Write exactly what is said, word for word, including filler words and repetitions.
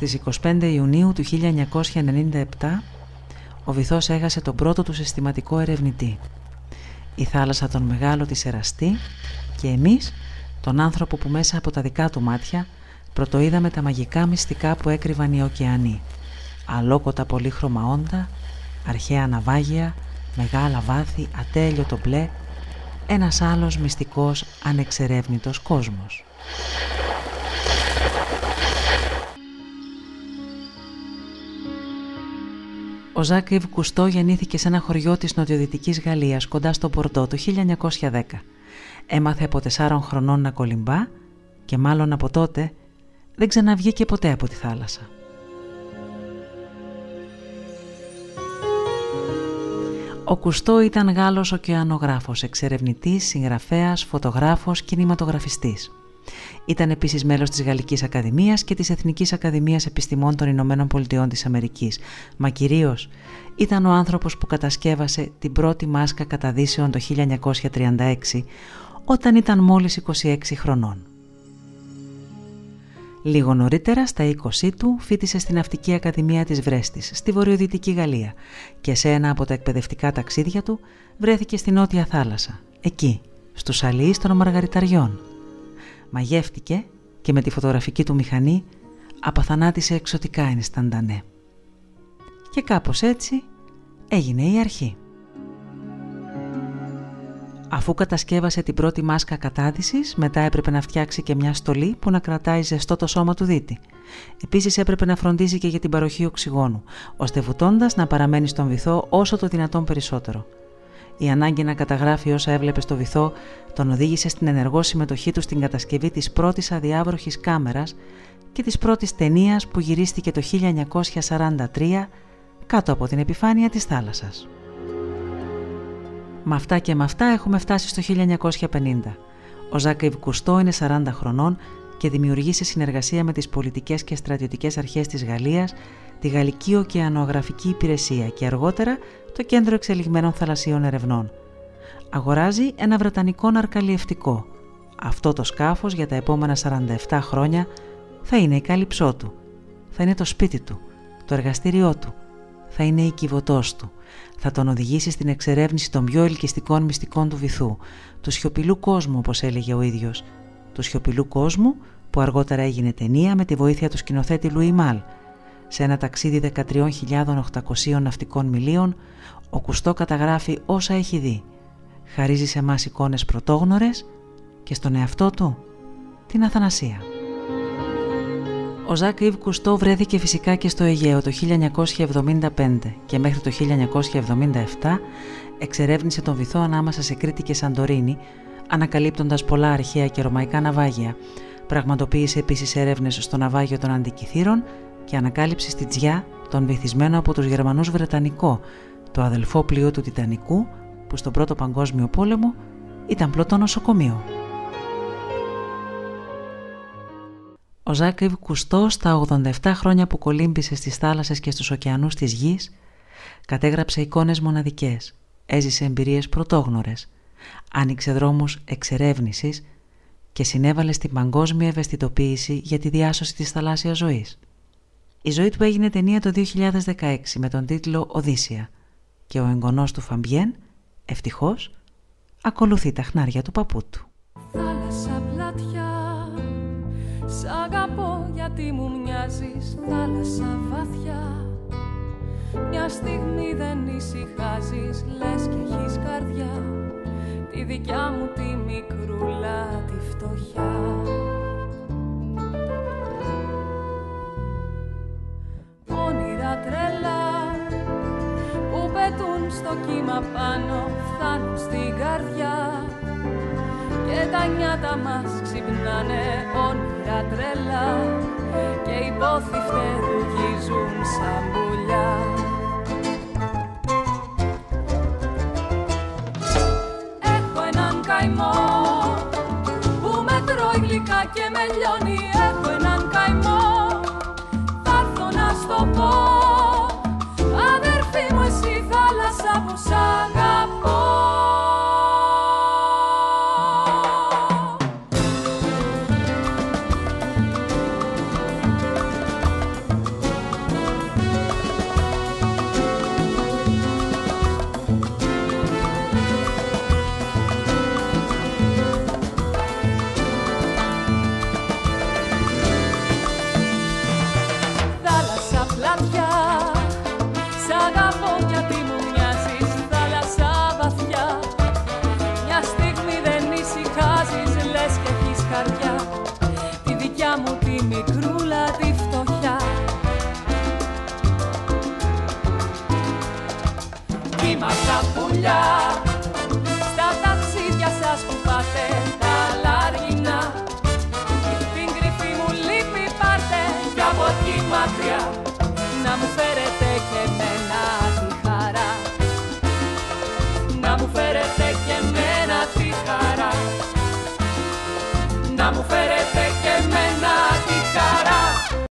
Στις είκοσι πέντε Ιουνίου του χίλια εννιακόσια ενενήντα επτά ο βυθός έχασε τον πρώτο του συστηματικό ερευνητή. Η θάλασσα τον μεγάλο της εραστή και εμείς τον άνθρωπο που μέσα από τα δικά του μάτια πρωτοείδαμε τα μαγικά μυστικά που έκρυβαν οι ωκεανοί. Αλόκοτα πολύχρωμα όντα, αρχαία ναυάγια, μεγάλα βάθη, ατέλειωτο μπλε, ένας άλλος μυστικός ανεξερεύνητος κόσμος. Ο Ζακ Ιβ Κουστό γεννήθηκε σε ένα χωριό της νοτιοδυτικής Γαλλίας κοντά στο Μπορντό το χίλια εννιακόσια δέκα. Έμαθε από τεσσάρων χρονών να κολυμπά και μάλλον από τότε δεν ξαναβγήκε ποτέ από τη θάλασσα. Ο Κουστό ήταν Γάλλος ωκεανογράφος, εξερευνητής, συγγραφέας, φωτογράφος, κινηματογραφιστής. Ήταν επίσης μέλος της Γαλλικής Ακαδημίας και της Εθνικής Ακαδημίας Επιστημών των Ηνωμένων Πολιτειών της Αμερικής, μα κυρίως ήταν ο άνθρωπος που κατασκεύασε την πρώτη μάσκα καταδύσεων το χίλια εννιακόσια τριάντα έξι, όταν ήταν μόλις είκοσι έξι χρονών. Λίγο νωρίτερα, στα είκοσι του, φοιτησε στην Ναυτική Ακαδημία της Βρέστης, στη βορειοδυτική Γαλλία, και σε ένα από τα εκπαιδευτικά ταξίδια του βρέθηκε στη Νότια Θάλασσα, εκεί, στους αλιείς των Μαργαριταριών. Μαγεύτηκε και με τη φωτογραφική του μηχανή απαθανάτησε εξωτικά ενσταντανέ. Και κάπως έτσι έγινε η αρχή. Αφού κατασκεύασε την πρώτη μάσκα κατάδυσης, μετά έπρεπε να φτιάξει και μια στολή που να κρατάει ζεστό το σώμα του δίτη. Επίσης έπρεπε να φροντίζει και για την παροχή οξυγόνου, ώστε βουτώντας να παραμένει στον βυθό όσο το δυνατόν περισσότερο. Η ανάγκη να καταγράφει όσα έβλεπε στο βυθό τον οδήγησε στην ενεργό συμμετοχή του στην κατασκευή της πρώτης αδιάβροχης κάμερας και της πρώτης ταινίας που γυρίστηκε το χίλια εννιακόσια σαράντα τρία κάτω από την επιφάνεια της θάλασσας. Με αυτά και με αυτά έχουμε φτάσει στο χίλια εννιακόσια πενήντα. Ο Ζακ Ιβ Κουστό είναι σαράντα χρονών και δημιουργεί σε συνεργασία με τις πολιτικές και στρατιωτικές αρχές της Γαλλίας τη Γαλλική Ωκεανογραφική Υπηρεσία και αργότερα το Κέντρο Εξελιγμένων Θαλασσίων Ερευνών. Αγοράζει ένα βρετανικό ναρκαλιευτικό. Αυτό το σκάφος για τα επόμενα σαράντα επτά χρόνια θα είναι η κάλυψό του, θα είναι το σπίτι του, το εργαστήριό του, θα είναι η κυβωτός του. Θα τον οδηγήσει στην εξερεύνηση των πιο ελκυστικών μυστικών του βυθού, του σιωπηλού κόσμου όπως έλεγε ο ίδιος, του σιωπηλού κόσμου που αργότερα έγινε ταινία με τη βοήθεια του σκηνοθέτη Λουί Μάλ. Σε ένα ταξίδι δεκατρείς χιλιάδες οκτακόσιων ναυτικών μιλίων, ο Κουστό καταγράφει όσα έχει δει. Χαρίζει σε εμάς εικόνες πρωτόγνωρες και στον εαυτό του την αθανασία. Ο Ζακ Ιβ Κουστό βρέθηκε φυσικά και στο Αιγαίο το χίλια εννιακόσια εβδομήντα πέντε και μέχρι το χίλια εννιακόσια εβδομήντα επτά εξερεύνησε τον βυθό ανάμεσα σε Κρήτη και Σαντορίνη, ανακαλύπτοντας πολλά αρχαία και ρωμαϊκά ναυάγια. Πραγματοποίησε επίσης έρευνες στο ναυάγιο των Αντικυθήρων και ανακάλυψε στη Τζιά τον βυθισμένο από τους Γερμανούς Βρετανικό, το αδελφό πλοίο του Τιτανικού που στον Πρώτο Παγκόσμιο Πόλεμο ήταν πλωτό νοσοκομείο. Ο Ζακ Ιβ Κουστό στα ογδόντα επτά χρόνια που κολύμπησε στις θάλασσες και στους ωκεανούς της γης κατέγραψε εικόνες μοναδικές, έζησε εμπειρίες πρωτόγνωρες, άνοιξε δρόμους εξερεύνησης και συνέβαλε στην παγκόσμια ευαισθητοποίηση για τη διάσωση της θαλάσσιας ζωής. Η ζωή του έγινε ταινία το δύο χιλιάδες δεκαέξι με τον τίτλο «Οδύσσεια» και ο εγγονός του Φαμπιέν, ευτυχώς, ακολουθεί τα χνάρια του παππού του. Θάλασσα πλατιά, σ' αγαπώ γιατί μου μοιάζεις, θάλασσα βαθιά. Μια στιγμή δεν ησυχάζεις, λες κι έχεις καρδιά, τη δικιά μου τη μικρούλα τη φτωχιά. Όνειρα τρελά που πετούν στο κύμα πάνω, φτάνουν στην καρδιά και τα νιάτα μας ξυπνάνε. Όνειρα τρελά και οι πόθοι φτερουγίζουν σαν πουλιά. Έχω έναν καημό που με τρώει γλυκά και με λιώνει. Έχω έναν καημό, θα έρθω να στο πω. Αδερφή μου εσύ θάλασσα που σ' αγαπώ. να μου φέρετε